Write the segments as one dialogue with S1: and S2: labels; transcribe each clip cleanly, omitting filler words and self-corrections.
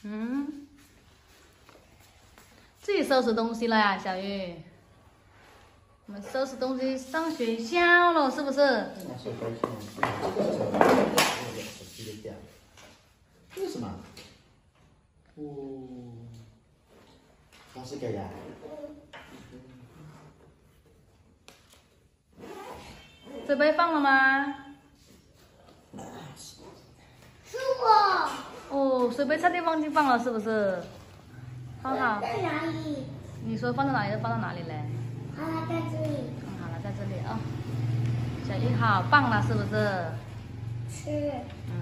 S1: 嗯，自己收拾东西了呀，小鱼。我们收拾东西上学校了，是不是？
S2: 为什么？哦，老师给呀。
S1: 水杯放了吗？
S3: 是我。
S1: 哦，水杯差点忘记放了，是不是？放好。
S3: 在哪里？
S1: 你说放在哪里就放到哪里嘞？
S3: 好了，在这里。
S1: 好了，在这里啊。小鱼好棒了，是不是？
S3: 是。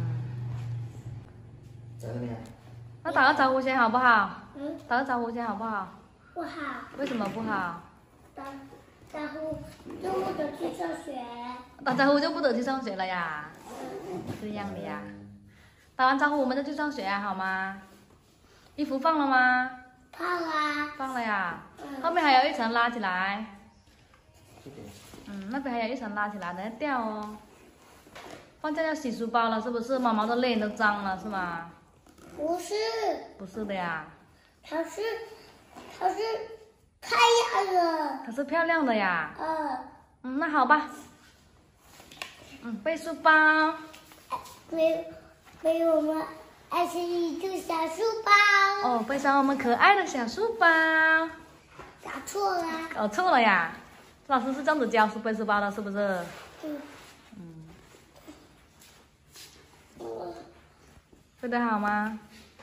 S2: 在那边。
S1: 那打个招呼先好不好？打个招呼先好不好？
S3: 不好。
S1: 为什么不好？
S3: 打招呼就不得去上学。
S1: 打招呼就不得去上学了呀？这样的呀。打完招呼我们就去上学啊，好吗？衣服放了吗？
S3: 放啦。
S1: 放了呀。后面还有一层拉起来。那边还有一层拉起来，等下掉哦。放假要洗书包了，是不是？毛毛的脸都脏了，是吗？
S3: 不是。
S1: 不是的呀。
S3: 它是太阳的。
S1: 它是漂亮的呀。那好吧。背书包。
S3: 背我们爱心一个小书包。
S1: 哦，背上我们可爱的小书包。
S3: 打错了。
S1: 搞错了呀。老师是这样子教背书包的，是不是？背得好吗？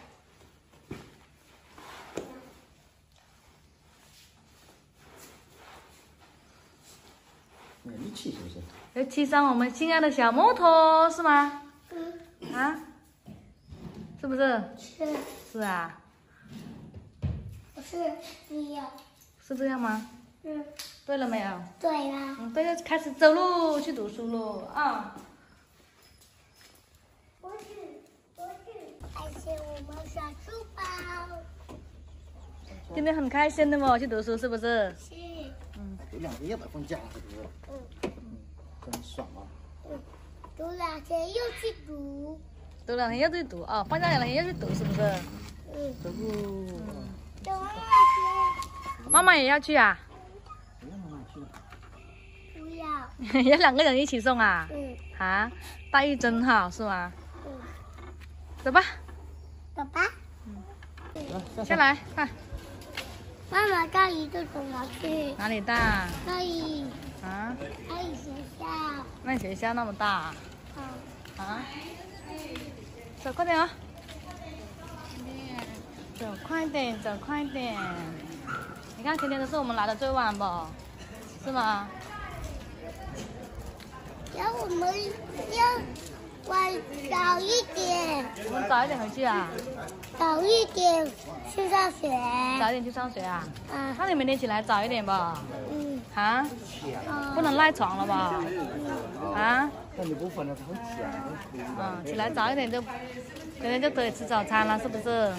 S2: 力气是不是？
S1: 要骑上我们亲爱的小摩托是吗？啊？是不是？
S3: 是。
S1: 是啊。
S3: 不是这样。
S1: 是这样吗？对了没有？
S3: 对了。
S1: 对了，开始走路去读书喽啊！
S3: 不是，爱心我们小书包。
S1: 今天很开心的嘛，去读书是不是？
S3: 是。
S2: 有2天要放假，是不是？真爽啊！
S3: 读2天又去读。
S1: 读2天又去读哦，放假2天又去读，是不是？
S2: 走。
S3: 读2天。
S1: 妈妈也要去啊？
S2: 不要妈妈去。
S3: 不要。
S1: 要2个人一起送啊？
S3: 啊，
S1: 待遇真好是吗？走吧。
S3: 走吧。
S1: 下来看。
S3: 妈妈大姨就走了去。
S1: 哪里大？
S3: 大姨。
S1: 啊？
S3: 大姨学校。
S1: 那你学校那么大？啊？走快点啊！走快点，走快点！你看今天都是我们来的最晚不？是吗？
S3: 然后我们要早一点。
S1: 我们早一点回去啊？
S3: 早一点去上学。
S1: 早一点去上学啊？那你明天起来早一点吧。啊？不能赖床了吧？啊？
S2: 那你不分了，好起
S1: 起来早一点就，明天就可以吃早餐了，是不是？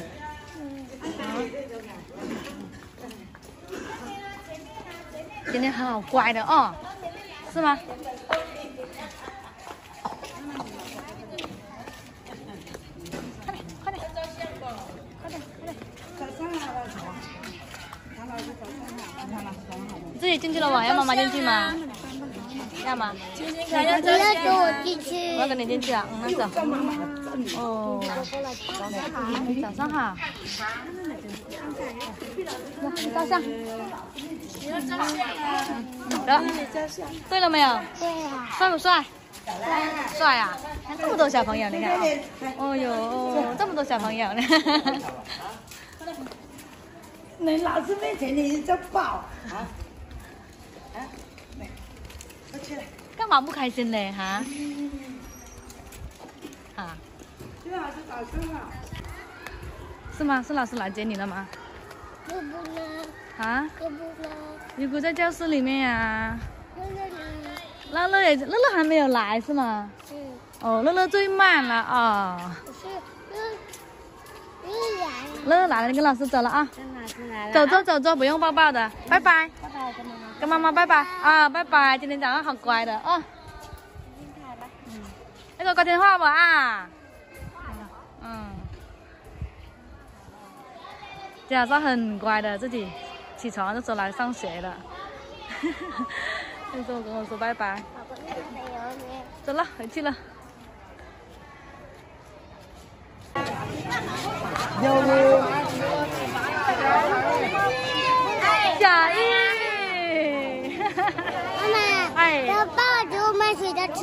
S1: 今天好乖的哦，是吗？快点，你自己进去了吗？要妈妈进去吗？要吗？
S3: 不要跟我进去。
S1: 我要跟你进去啊，那走。哦，早上好。照相。对了没有？
S3: 对呀。
S1: 帅不帅？帅啊！看这么多小朋友，你看。哦呦，这么多小朋友呢。
S4: 你老师面前你就抱
S1: 干嘛不开心嘞？哈？
S4: 是老师早上好。
S1: 是吗？是老师来接你了吗？
S3: 姑姑呢？姑姑呢？
S1: 姑姑在教室里面呀。
S3: 乐乐呢？
S1: 乐乐还没有来是吗？哦，乐乐最慢了啊。
S3: 是乐来了。
S1: 乐来了，你跟老师走了啊。走，不用抱抱的，拜拜。
S3: 拜拜，
S1: 跟妈妈拜拜啊，拜拜。今天早上好乖的哦。那个挂电话吧啊。 假装很乖的，自己起床就走来上学了。那时候跟我说拜拜，走了，回去了。小玉，
S3: 妈妈，
S1: 哎，
S3: 爸爸给我买水的吃。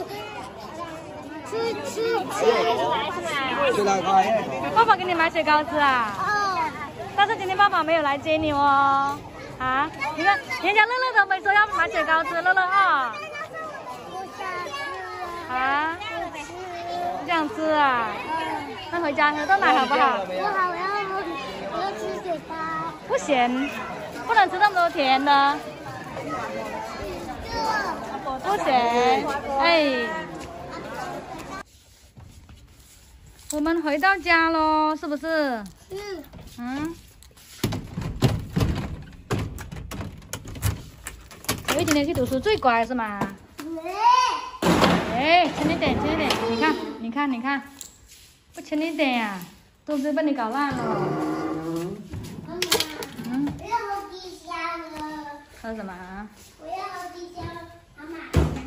S1: 爸爸给你买雪糕吃啊？
S3: 哦。
S1: 但是今天爸爸没有来接你哦。啊？你看，人家乐乐都没说要买雪糕吃，乐乐啊。
S3: 我想吃。
S1: 啊？不想吃啊？那回家喝豆奶好不好？
S3: 我要吃雪糕。
S1: 不行，不能吃那么多甜的。不行，哎。我们回到家喽，是不是？嗯。小玉今天去读书最乖是吗？哎，轻一点，轻一点。你看，不轻一点呀，肚子被你搞烂了。
S3: 我要好几箱了。
S1: 喝什么啊？
S3: 我要好几箱，妈妈。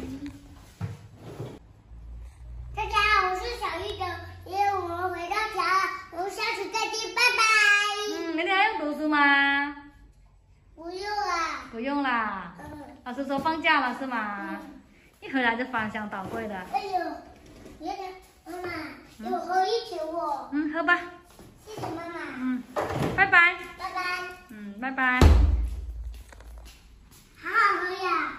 S3: 大家好，我是小玉的。因为我们回到家了，我们下次再见，拜拜。
S1: 明天还用读书吗？
S3: 不用啦。
S1: 不用啦。老师说放假了是吗？一回来就翻箱倒柜的。
S3: 哎呦，你看，妈妈，有喝一瓶哦。
S1: 喝吧。
S3: 谢谢妈妈。
S1: 拜拜。
S3: 拜拜。
S1: 拜拜。
S3: 好好喝呀。